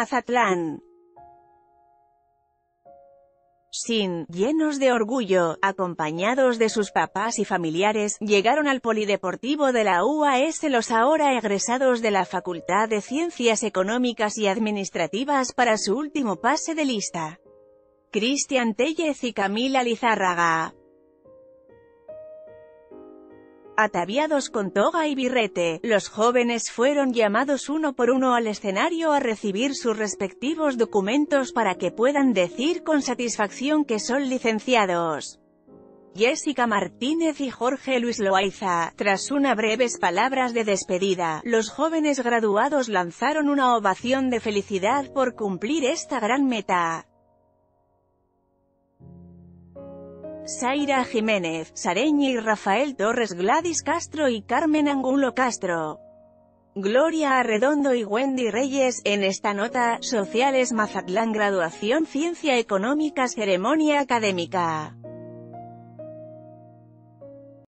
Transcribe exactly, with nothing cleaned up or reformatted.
Mazatlán. Sin, llenos de orgullo, acompañados de sus papás y familiares, llegaron al polideportivo de la U A S los ahora egresados de la Facultad de Ciencias Económicas y Administrativas para su último pase de lista. Cristian Tellez y Camila Lizárraga. Ataviados con toga y birrete, los jóvenes fueron llamados uno por uno al escenario a recibir sus respectivos documentos para que puedan decir con satisfacción que son licenciados. Jessica Martínez y Jorge Luis Loaiza. Tras unas breves palabras de despedida, los jóvenes graduados lanzaron una ovación de felicidad por cumplir esta gran meta. Zaira Jiménez, Sareña y Rafael Torres, Gladys Castro y Carmen Angulo Castro. Gloria Arredondo y Wendy Reyes. En esta nota, Sociales Mazatlán, graduación Ciencia Económicas, ceremonia académica.